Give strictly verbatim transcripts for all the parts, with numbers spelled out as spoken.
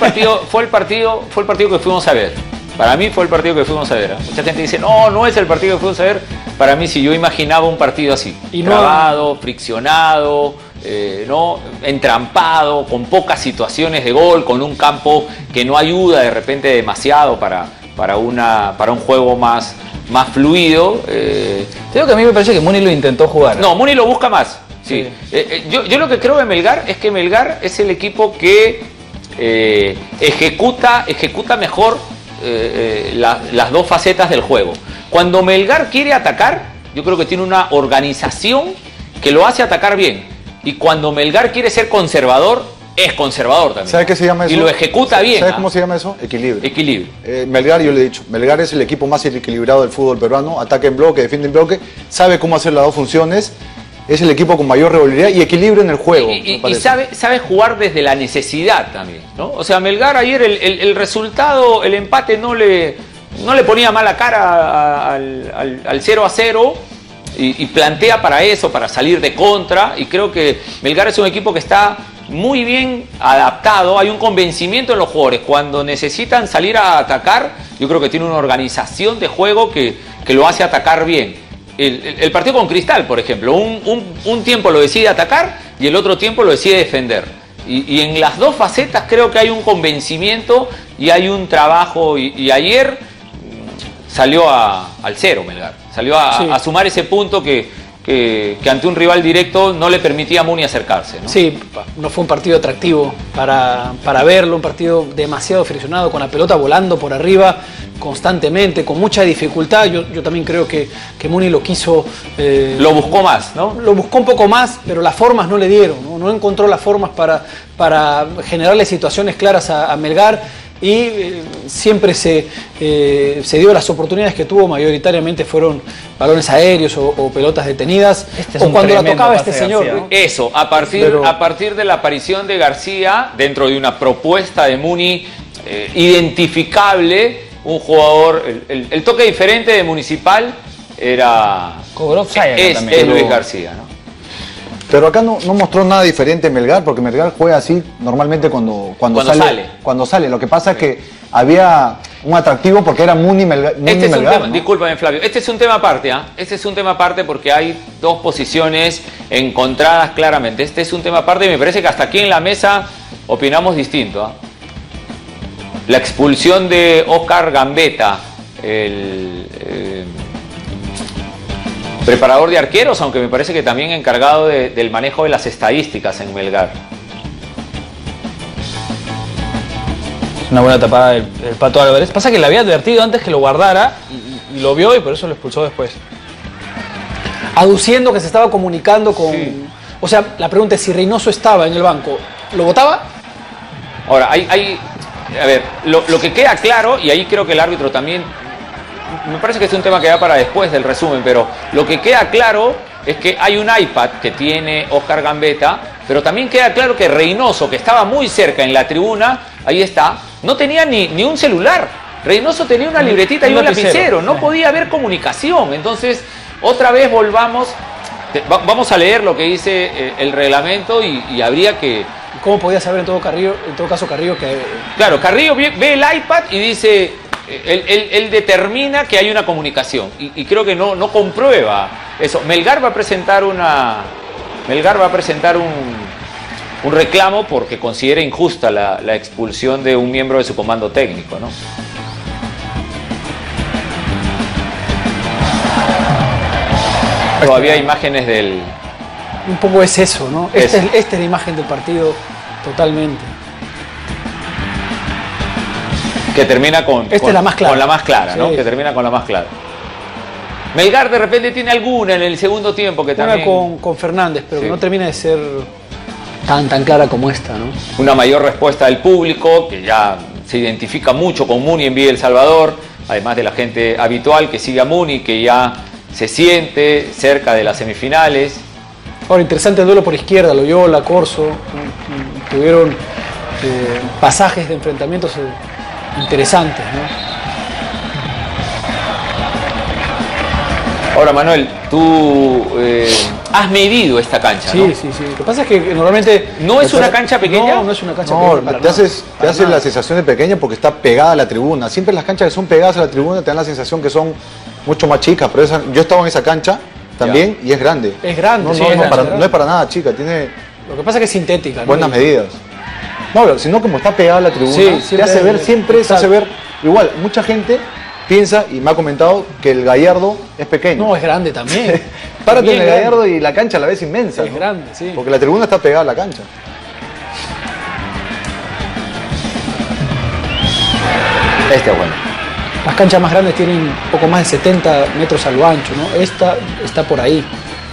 partido, fue el partido, fue el partido que fuimos a ver. Para mí fue el partido que fuimos a ver. Mucha gente dice, no, no es el partido que fuimos a ver. Para mí sí, yo imaginaba un partido así. Y no... Trabado, friccionado, eh, ¿no? entrampado, con pocas situaciones de gol, con un campo que no ayuda de repente demasiado para, para, una, para un juego más, más fluido. Eh... Creo que a mí me parece que Muni lo intentó jugar. No, Muni lo busca más. Sí. sí. Eh, eh, yo, yo lo que creo de Melgar es que Melgar es el equipo que eh, ejecuta, ejecuta mejor eh, eh, la, las dos facetas del juego. Cuando Melgar quiere atacar, yo creo que tiene una organización que lo hace atacar bien. Y cuando Melgar quiere ser conservador, es conservador también. ¿Sabe qué se llama eso? Y lo ejecuta bien. ¿Sabe ¿ah? cómo se llama eso? Equilibrio. Equilibrio. Eh, Melgar, yo le he dicho, Melgar es el equipo más equilibrado del fútbol peruano. Ataca en bloque, defiende en bloque, sabe cómo hacer las dos funciones. Es el equipo con mayor regularidad y equilibrio en el juego. Y, y, y sabe, sabe jugar desde la necesidad también, ¿no? O sea, Melgar ayer el, el, el resultado, el empate no le, no le ponía mala cara al, al, al cero a cero y, y plantea para eso, para salir de contra. Y creo que Melgar es un equipo que está muy bien adaptado. Hay un convencimiento en los jugadores. Cuando necesitan salir a atacar, yo creo que tiene una organización de juego que, que lo hace atacar bien. El, el, el partido con Cristal, por ejemplo, un, un, un tiempo lo decide atacar y el otro tiempo lo decide defender. Y, y en las dos facetas creo que hay un convencimiento y hay un trabajo. Y, y ayer salió a, al cero Melgar, salió a, sí. a sumar ese punto que, que, que ante un rival directo no le permitía a Muni acercarse, ¿no? Sí, no fue un partido atractivo para, para verlo, un partido demasiado friccionado, con la pelota volando por arriba constantemente, con mucha dificultad. Yo, yo también creo que, que Muni lo quiso... Eh, lo buscó más, ¿no? Lo buscó un poco más, pero las formas no le dieron, no, no encontró las formas para, para generarle situaciones claras a, a Melgar y eh, siempre se, eh, se dio las oportunidades que tuvo, mayoritariamente fueron balones aéreos o, o pelotas detenidas, este o cuando la tocaba este señor. García, ¿no? Eso, a partir, pero... a partir de la aparición de García, dentro de una propuesta de Muni eh, identificable, un jugador, el, el, el toque diferente de Municipal era es, es Luis García, ¿no? Pero acá no, no mostró nada diferente Melgar, porque Melgar juega así normalmente cuando, cuando, cuando sale, sale. Cuando sale. Lo que pasa es que había un atractivo porque era Muni, Melgar. Muni este es Melgar, un tema, ¿no? Discúlpame, Flavio, este es un tema aparte, ¿ah? ¿eh? Este es un tema aparte porque hay dos posiciones encontradas claramente. Este es un tema aparte y me parece que hasta aquí en la mesa opinamos distinto, ¿eh? La expulsión de Oscar Gambetta, el eh, preparador de arqueros, aunque me parece que también encargado de, del manejo de las estadísticas en Melgar. Una buena tapada del, del Pato Álvarez. Pasa que le había advertido antes que lo guardara y, y lo vio y por eso lo expulsó después. Aduciendo que se estaba comunicando con... Sí. O sea, la pregunta es si Reynoso estaba en el banco, ¿lo votaba? Ahora, hay... hay A ver, lo, lo que queda claro, y ahí creo que el árbitro también, me parece que es un tema que va para después del resumen, pero lo que queda claro es que hay un iPad que tiene Oscar Gambetta, pero también queda claro que Reynoso, que estaba muy cerca en la tribuna, ahí está, no tenía ni, ni un celular. Reynoso tenía una libretita y un lapicero, no podía haber comunicación. Entonces, otra vez volvamos, vamos a leer lo que dice el reglamento y, y habría que... ¿Cómo podía saber en todo, Carrillo, en todo caso Carrillo que...? Claro, Carrillo ve, ve el iPad y dice, él, él, él determina que hay una comunicación y, y creo que no, no comprueba eso. Melgar va a presentar una... Melgar va a presentar un, un reclamo porque considera injusta la, la expulsión de un miembro de su comando técnico, ¿no? Todavía hay imágenes del... Un poco es eso, ¿no? Esta es, esta es la imagen del partido totalmente. Que termina con, esta con, es la más clara. Con la más clara, sí. ¿no? Que termina con la más clara. Melgar de repente tiene alguna en el segundo tiempo que también... Una con, con Fernández, pero sí. que no termina de ser tan, tan clara como esta, ¿no? Una mayor respuesta del público, que ya se identifica mucho con Muni en Villa El Salvador, además de la gente habitual que sigue a Muni, que ya se siente cerca de las semifinales. Ahora, interesante el duelo por izquierda, Loyola, Corso, tuvieron eh, pasajes de enfrentamientos interesantes, ¿no? Ahora, Manuel, tú eh, has medido esta cancha, sí, ¿no? Sí, sí, sí. Lo que pasa es que normalmente... ¿No es una cancha pequeña? No, no es una cancha No, pequeña. te haces, te haces la sensación de pequeña porque está pegada a la tribuna. Siempre las canchas que son pegadas a la tribuna te dan la sensación que son mucho más chicas. Pero esa, yo he estado en esa cancha también ya. Y es grande. Es grande, no, sí, no, es no, grande, para, no es para nada chica, tiene Lo que pasa es que es sintética, ¿no? buenas Y... medidas. No, sino como está pegada a la tribuna, Sí, te hace ver es, siempre, te hace ver igual. Mucha gente piensa y me ha comentado que el Gallardo es pequeño. No, es grande también. Párate en el grande. Gallardo y la cancha a la vez inmensa. Es ¿no? grande, sí. Porque la tribuna está pegada a la cancha. Este es bueno. Las canchas más grandes tienen un poco más de setenta metros a lo ancho, ¿no? Esta está por ahí.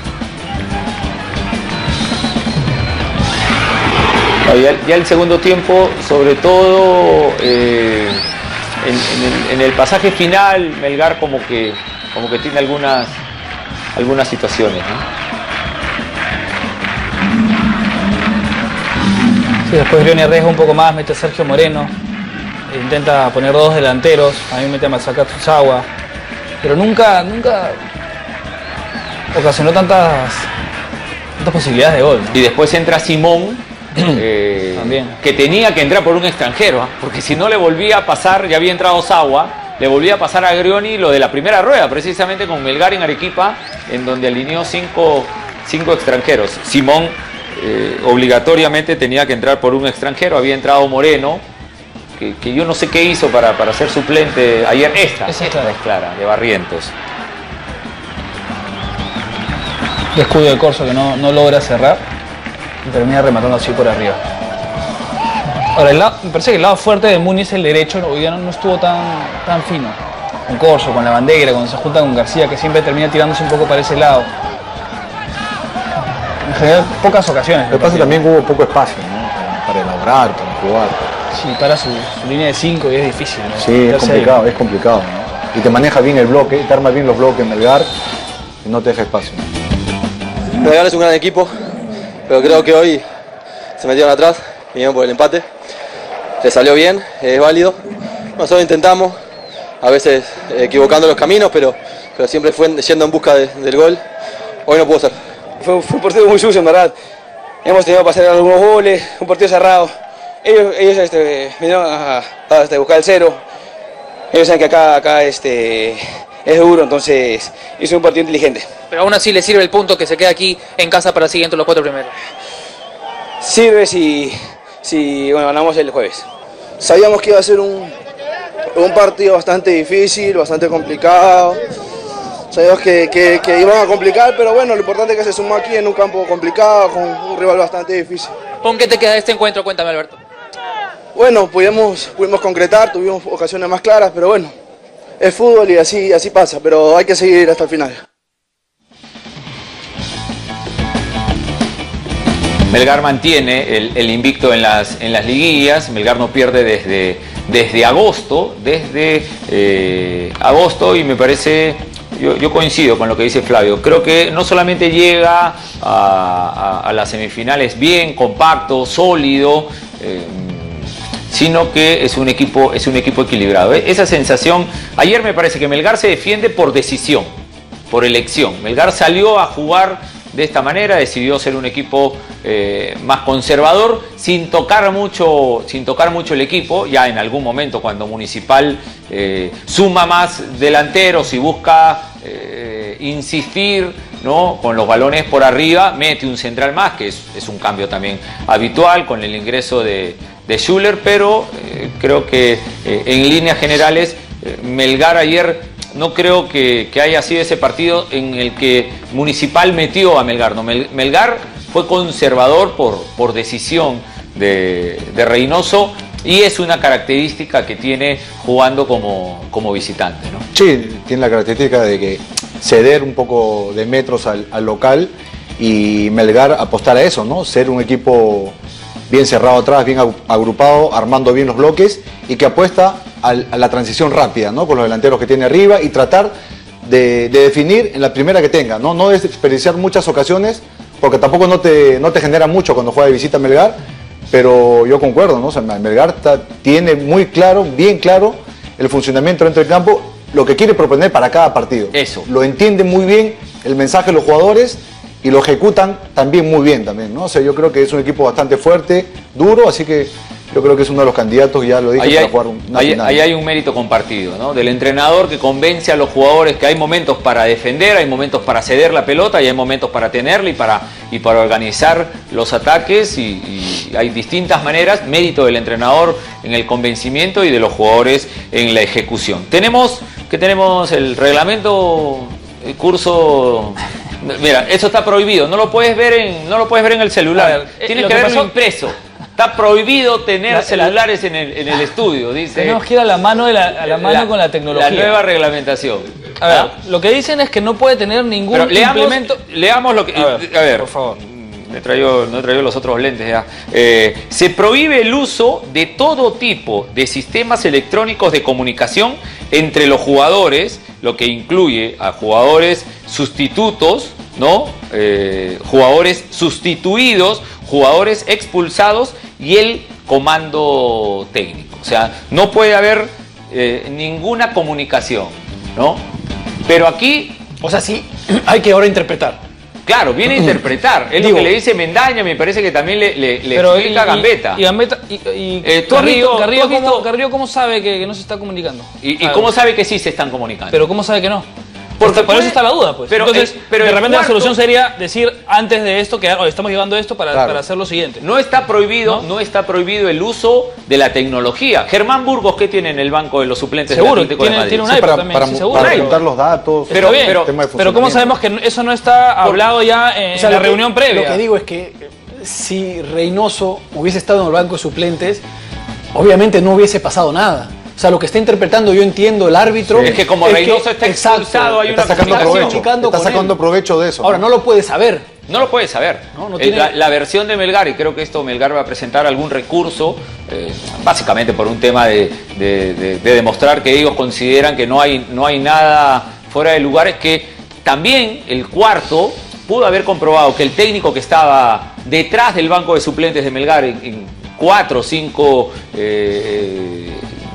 Ya, ya el segundo tiempo, sobre todo eh, en, en, el, en el pasaje final, Melgar como que, como que tiene algunas, algunas situaciones, ¿no? Sí, después Leoni arriesga un poco más, mete a Sergio Moreno, intenta poner dos delanteros, a mí mete a Masakazu Sawa, pero nunca, nunca ocasionó tantas, tantas posibilidades de gol, ¿no? Y después entra Simón. Eh, También. Que tenía que entrar por un extranjero, ¿eh? Porque si no le volvía a pasar, ya había entrado Sawa, le volvía a pasar a Grioni lo de la primera rueda, precisamente con Melgar en Arequipa, en donde alineó cinco, cinco extranjeros. Simón eh, obligatoriamente tenía que entrar por un extranjero, había entrado Moreno, que, que yo no sé qué hizo para, para ser suplente ayer. Esta, Esa esta es es clara, de Barrientos. Descuido de Corso que no, no logra cerrar y termina rematando así por arriba. Ahora, el lado, me parece que el lado fuerte de Muniz, el derecho, hoy día no, no estuvo tan, tan fino. Con Corso, con la bandera, cuando se junta con García, que siempre termina tirándose un poco para ese lado. En general, pocas ocasiones. Lo que pasa es también que hubo poco espacio, ¿no? Para, para elaborar, para jugar. Sí, para su, su línea de cinco y es difícil, ¿no? Sí, es Ya sé. complicado, es complicado, ¿no? Y te maneja bien el bloque, te arma bien los bloques Melgar y no te deja espacio. Melgar es un gran equipo, pero creo que hoy se metieron atrás, vinieron por el empate. Le salió bien, es válido. Nosotros intentamos, a veces eh, equivocando los caminos, pero, pero siempre fue yendo en busca de, del gol. Hoy no pudo ser. Fue, fue un partido muy sucio, en verdad. Hemos tenido que pasar algunos goles, un partido cerrado. Ellos, ellos este, vinieron a, a este, buscar el cero. Ellos saben que acá, acá este, es duro, entonces hizo un partido inteligente. Pero aún así le sirve el punto que se queda aquí en casa para seguir entre los cuatro primeros. Sirve si, si bueno, ganamos el jueves. Sabíamos que iba a ser un, un partido bastante difícil, bastante complicado. Sabíamos que, que, que iban a complicar, pero bueno, lo importante es que se sumó aquí en un campo complicado, con un rival bastante difícil. ¿Con qué te queda este encuentro? Cuéntame, Alberto. Bueno, pudimos, pudimos concretar, tuvimos ocasiones más claras, pero bueno, es fútbol y así, así pasa, pero hay que seguir hasta el final. Melgar mantiene el, el invicto en las, en las liguillas. Melgar no pierde desde, desde agosto, desde eh, agosto y me parece, yo, yo coincido con lo que dice Flavio. Creo que no solamente llega a, a, a las semifinales bien, compacto, sólido, eh, sino que es un equipo, es un equipo equilibrado. Esa sensación, ayer me parece que Melgar se defiende por decisión, por elección. Melgar salió a jugar de esta manera, decidió ser un equipo eh, más conservador, sin tocar mucho, sin tocar mucho el equipo. Ya en algún momento, cuando Municipal eh, suma más delanteros y busca eh, insistir, ¿no?, con los balones por arriba, mete un central más, que es, es un cambio también habitual con el ingreso de, de Schuller, pero eh, creo que eh, en líneas generales eh, Melgar ayer no creo que, que haya sido ese partido en el que Municipal metió a Melgar. No, Mel, Melgar fue conservador por, por decisión de, de Reynoso y es una característica que tiene jugando como, como visitante, ¿no? Sí, tiene la característica de que ceder un poco de metros al, al local y Melgar apostar a eso, ¿no? Ser un equipo bien cerrado atrás, bien agrupado, armando bien los bloques y que apuesta a la transición rápida, ¿no?, con los delanteros que tiene arriba y tratar de, de definir en la primera que tenga, ¿no? No desperdiciar muchas ocasiones porque tampoco no te, no te genera mucho cuando juega de visita a Melgar, pero yo concuerdo, ¿no? O sea, Melgar está, tiene muy claro, bien claro el funcionamiento dentro del campo lo que quiere proponer para cada partido. Eso. Lo entienden muy bien el mensaje de los jugadores y lo ejecutan también muy bien también, ¿no? O sea, yo creo que es un equipo bastante fuerte, duro, así que yo creo que es uno de los candidatos, ya lo dije, Ahí para hay, jugar una ahí, final. ahí hay un mérito compartido, ¿no? Del entrenador que convence a los jugadores que hay momentos para defender, hay momentos para ceder la pelota y hay momentos para tenerla y para, y para organizar los ataques y, y hay distintas maneras, mérito del entrenador en el convencimiento y de los jugadores en la ejecución. Tenemos, que tenemos el reglamento, el curso... Mira, eso está prohibido, no lo puedes ver en, no lo puedes ver en el celular, ver, tienes lo que que verlo pasó- impreso. Está prohibido tener La- celulares en el, en el estudio, dice. Tenemos que ir a la mano, de la, a la mano con la tecnología. La nueva reglamentación. A ver, ¿Ah? lo que dicen es que no puede tener ningún Pero leamos, implemento... leamos lo que... A ver, a ver, por favor. Me traigo, no he traído los otros lentes ya. Eh, se prohíbe el uso de todo tipo de sistemas electrónicos de comunicación entre los jugadores, lo que incluye a jugadores sustitutos, ¿no? Eh, jugadores sustituidos, jugadores expulsados y el comando técnico. O sea, no puede haber eh, ninguna comunicación, ¿no? Pero aquí, O sea, sí, hay que ahora interpretar. claro, viene a interpretar. Es Digo, lo que le dice Mendaña, me parece que también le, le, le Pero explica y- Gambetta. Y, y Gambetta... Y, y Eh, ¿tú has Carrillo, visto- Carrillo, tú has ¿cómo, visto- Carrillo, ¿cómo sabe que, que no se está comunicando? ¿Y, y Ah, cómo sabe que sí se están comunicando? Pero ¿cómo sabe que no? Porque Porque por puede- eso está la duda, pues. pero Entonces, el- pero de el repente cuarto- la solución sería decir antes de esto que oh, estamos llevando esto para, Claro. para hacer lo siguiente. No está prohibido, ¿No? ¿No? está prohibido el uso de la tecnología. Germán Burgos, ¿qué tiene en el banco de los suplentes del Seguro, Atlético de tiene- Madrid? tiene un Sí, iPad para, también, para, sí, seguro. para Un apuntar los datos, Pero- Está bien, pero- tema de pero ¿cómo sabemos funcionamiento. que eso no está hablado ya en O sea, la lo que- reunión previa? Lo que digo es que eh, si Reynoso hubiese estado en el banco de suplentes, obviamente no hubiese pasado nada. O sea, lo que está interpretando, yo entiendo, el árbitro... Es que como Reynoso está expulsado, hay Está una sacando comunicación. provecho, comunicando está con sacando él. provecho de eso. Ahora, no lo puede saber. No lo puede saber. No, no El- tiene- la, la versión de Melgar, y creo que esto Melgar va a presentar algún recurso, eh, básicamente por un tema de, de- de- de demostrar que ellos consideran que no hay, no hay nada fuera de lugar, es que también el cuarto pudo haber comprobado que el técnico que estaba detrás del banco de suplentes de Melgar en, en cuatro o cinco eh,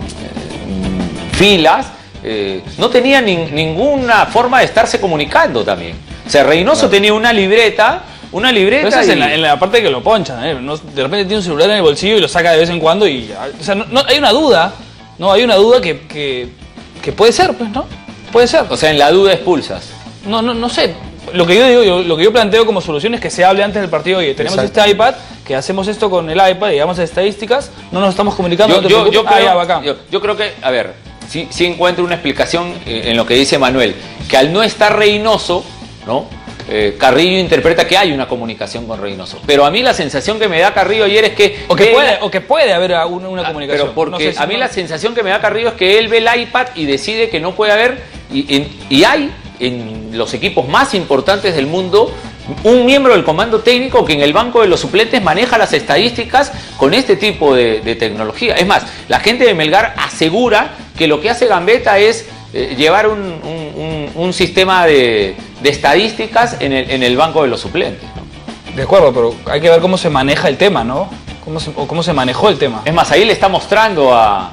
eh, filas, eh, no tenía nin- ninguna forma de estarse comunicando también. O sea, Reynoso tenía una libreta, una libreta Pero eso es y- en la, en la parte que lo ponchan, ¿eh? No, de repente tiene un celular en el bolsillo y lo saca de vez en cuando y... O sea, no, no- hay una duda, ¿no? Hay una duda que, que, que puede ser, pues, ¿no? Puede ser. O sea, en la duda expulsas. No, no, no sé. Lo que yo digo, yo- lo que yo planteo como solución es que se hable antes del partido. Oye, tenemos Exacto. este iPad, que hacemos esto con el iPad, llegamos a estadísticas, no nos estamos comunicando. Yo, no te yo, preocupes. yo Ah, creo, ya, bacán. yo- yo creo que, a ver, sí, sí encuentro una explicación eh, en lo que dice Manuel, que al no estar Reynoso, ¿no? Eh, Carrillo interpreta que hay una comunicación con Reynoso. Pero a mí la sensación que me da Carrillo ayer es que... O que, ve puede, la- o que puede haber una, una Ah, comunicación. Pero porque No sé si a mí no- la sensación que me da Carrillo es que él ve el iPad y decide que no puede haber, y, en- y hay en los equipos más importantes del mundo un miembro del comando técnico que en el banco de los suplentes maneja las estadísticas con este tipo de, de tecnología. Es más, la gente de Melgar asegura que lo que hace Gambetta es eh, llevar un, un- un- un sistema de, de estadísticas en el, en el banco de los suplentes, ¿no? De acuerdo, pero hay que ver cómo se maneja el tema, ¿no? Cómo se- o cómo se manejó el tema. Es más, ahí le está mostrando a,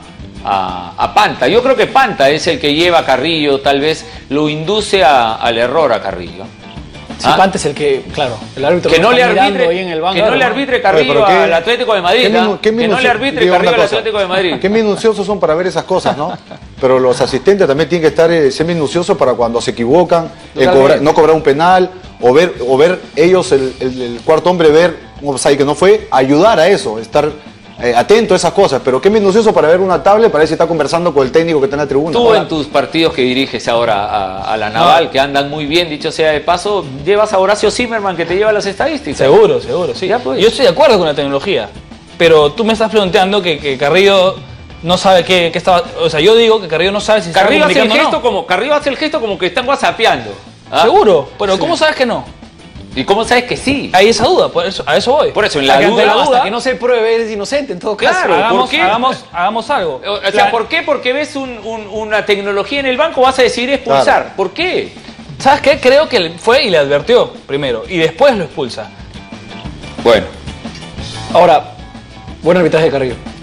a- a Panta. Yo creo que Panta es el que lleva a Carrillo, tal vez lo induce a- al error a Carrillo. Si ¿Ah? Pante es el que, claro, el árbitro Que no, le está mirando arbitre, ahí en el banco. que no le Claro, arbitre Carrillo Oye, pero qué- al Atlético de Madrid. qué ¿ah? minu- qué Que no le minucio- arbitre digo Carrillo una al cosa. Atlético de Madrid. Qué minuciosos son para ver esas cosas, ¿no? Pero los asistentes también tienen que estar eh, ser minuciosos para cuando se equivocan, en Totalmente. cobrar- no cobrar un penal, o ver, o ver ellos, el, el- el cuarto hombre, ver un offside que no fue, ayudar a eso, estar eh, atento a esas cosas. Pero qué minucioso para ver una tablet, para ver si está conversando con el técnico que está en la tribuna. Tú Ahora, en tus partidos que diriges ahora a, a la Naval, que andan muy bien, dicho sea de paso, llevas a Horacio Zimmerman que te lleva las estadísticas. Seguro, seguro, sí. Ya, pues. Yo estoy de acuerdo con la tecnología, pero tú me estás preguntando que, que Carrillo no sabe qué, qué estaba... O sea, yo digo que Carrillo no sabe si está Carrillo hace el comunicando o gesto no. como Carrillo hace el gesto como que están whatsappeando. ¿ah? Seguro, pero ¿cómo sabes que no? ¿Y cómo sabes que sí? Hay esa duda, por eso, a eso voy. Por eso, en O la sea, que ante duda, la hasta que no se pruebe, eres inocente en todo caso. Claro, ¿por hagamos, qué? hagamos, hagamos algo. O sea, La- ¿por qué? Porque ves un- un- una tecnología en el banco vas a decidir expulsar. Claro. ¿Por qué? ¿Sabes qué? Creo que le- fue y le advirtió primero, y después lo expulsa. Bueno. Ahora, buen arbitraje de Carrillo.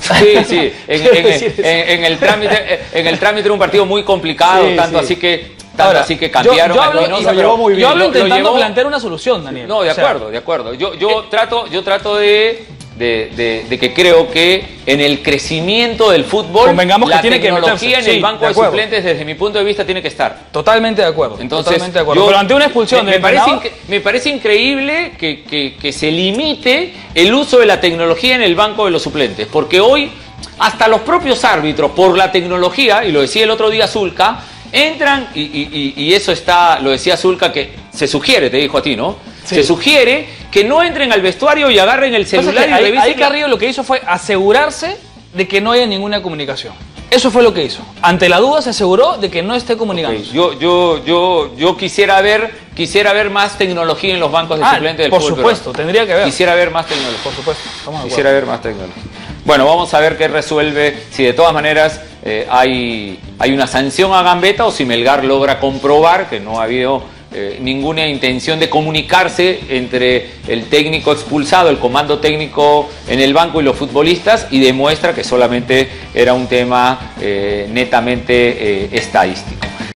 Sí, sí, en, en, en, en, en el trámite, en el trámite era un partido muy complicado, sí, tanto sí. así que tanto Ahora, así que cambiaron. Yo, yo hablo, Espinosa, y, yo, muy bien. yo hablo intentando llevó, plantear una solución, Daniel. No, de acuerdo, o sea, de acuerdo. Yo, yo eh, trato, yo trato de, de, de, de que creo que en el crecimiento del fútbol convengamos que la tiene tecnología que en sí, el banco de, de suplentes, desde mi punto de vista, tiene que estar. Totalmente de acuerdo. Entonces, totalmente de acuerdo. Yo, pero ante una expulsión me, del me, parece inc me parece increíble que, que, que se limite el uso de la tecnología en el banco de los suplentes, porque hoy hasta los propios árbitros, por la tecnología, y lo decía el otro día Zulca, entran, y, y, y eso está, lo decía Zulca, que se sugiere, te dijo a ti, ¿no? Sí. Se sugiere que no entren al vestuario y agarren el celular y ahí, revisen. Ahí Carrillo lo que hizo fue asegurarse de que no haya ninguna comunicación. Eso fue lo que hizo. Ante la duda se aseguró de que no esté comunicando. Okay. Yo, yo, yo, yo quisiera ver, quisiera ver más tecnología en los bancos de ah, suplentes del por fútbol. Por supuesto, pero tendría que ver. Quisiera ver más tecnología. Por supuesto. Estamos de quisiera ver más tecnología. Bueno, vamos a ver qué resuelve, si de todas maneras eh, hay, hay una sanción a Gambetta o si Melgar logra comprobar que no ha habido eh, ninguna intención de comunicarse entre el técnico expulsado, el comando técnico en el banco y los futbolistas, y demuestra que solamente era un tema eh, netamente eh, estadístico.